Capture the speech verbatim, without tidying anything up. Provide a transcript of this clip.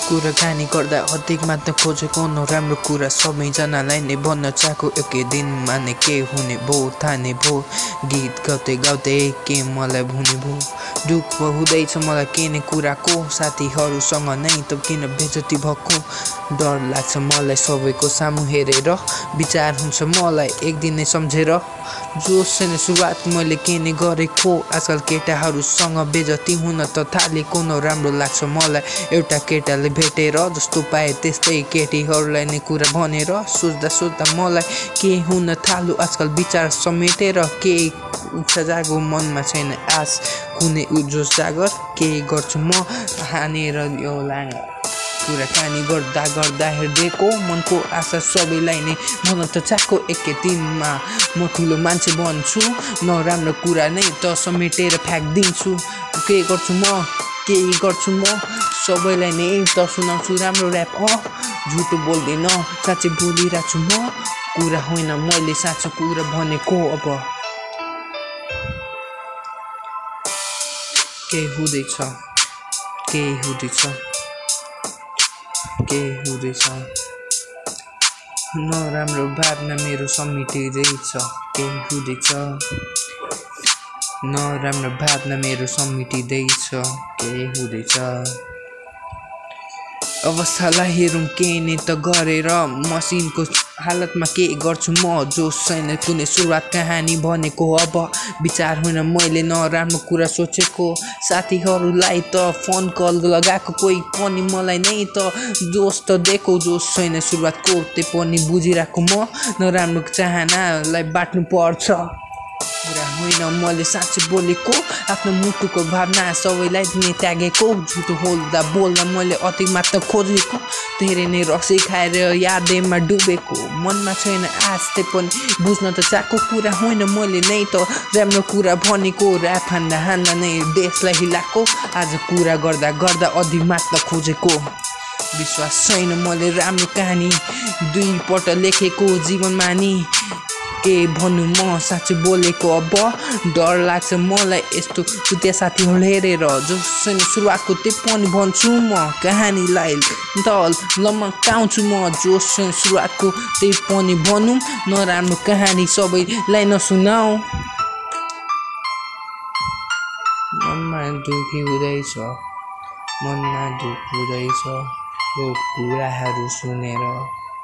कुराकानी गर्दा अधिक मात्र खोजेको नराम्रो कुरा सबैजनालाई नै भन्न चाहेको एकै दिनमा नै के हुने भो थाने भो गीत गाउँदै गाउँदै के मलाई हुने भो दुःख हुँदैछ मलाई के नै कुराको साथीहरूसँग नै त किन बेइज्जती भएको डर लाग्छ मलाई सबैको सामु हेरेर विचार हुन्छ मलाई एक दिन नै सम्झेर जोस छैन सुरुवात मैले के नै गरेको आजकल केटाहरूसँग बेइज्जती हुन त थालेको नराम्रो लाग्छ मलाई एउटा केटाले भेटेर जस्तो पाए त्यस्तै केटीहरूलाई नै कुरा भनेर सोच्दा सोच्दा मलाई के हुन थाल्यो आजकल विचार समेटेर के इच्छा जागो मनमा छैन आश कुनै उजोस जागर के गर्छु म हानेर यो लाङ कुराकानी गर्दा गर्दा हेर्दैको मनको आशा सबैलाई नै भन्न त चाहेको एकै दिनमा म ठुलो मान्छे बन्छु नराम्रो कुरा नै त समेटेर फ्याँकिदिन्छु के गर्छु म के गर्छु म सबैलाई नै त सुनाउँछु राम्रो ऱ्याप अँ झुटो बोल्दिन साँच्चै बोलिरहेको छु म कुरा होइन मैले साँचो कुरा भनेको अब के हुँदैछ के हुँदैछ के हुँदैछ नराम्रो भावना मेरो समेटिँदैछ के हुँदैछ नराम्रो भावना मेरो समेटिँदैछ के हुँदैछ अवस्थालाई हेरौँ के नै त गरेर मसिनको हालतमा के गर्छु म जोस छैन कुनै सुरुवात कहानी भनेको अब विचार होइन मैले नराम्रो कुरा सोचेको साथीहरूलाई त फोन कल लगाएको कोही पनि मलाई नै त जोस त दिएको जोस छैन सुरुवातको त्यही पनि बुझिरहेको म नराम्रो चाहनालाई बाट्नु पर्छ कुरा होइन मैले साँच्चै बोलेको आफ्नो मुटुको भावना सबैलाई नै त्यागेको झुटो बोल्दा बोल्दा मैले अति मात्र खोजेको धेरै नै रक्सी खाएर यादैमा डुबेको मनमा छैन आश त्यही पनि बुझ्न त चाहेको कुरा होइन मैले नै त राम्रो कुरा भनेको ऱ्याप हान्दा हान्दा नै देशलाई हिलाएको आज कुरा गर्दा गर्दा अधिक मात्र खोजेको विश्वास छैन मैले राम्रो कहानी दुईपल्ट लेखेको जीवनमा नि के भन्नु म साँच्चै बोलेको अब डर लाग्छ मलाई यस्तो चुतिया साथीहरूले हेरेर जो सुरुवातको त्यही पनि भन्छु म कहानीलाई त लम्काउँछु म जोस सुरुवातको त्यही पनि भनौँ नराम्रो कहानी सबैलाई नसुनाऊ मनमा दुखी हुँदैछ मनमा दुःख हुँदैछ यो कुराहरू सुनेर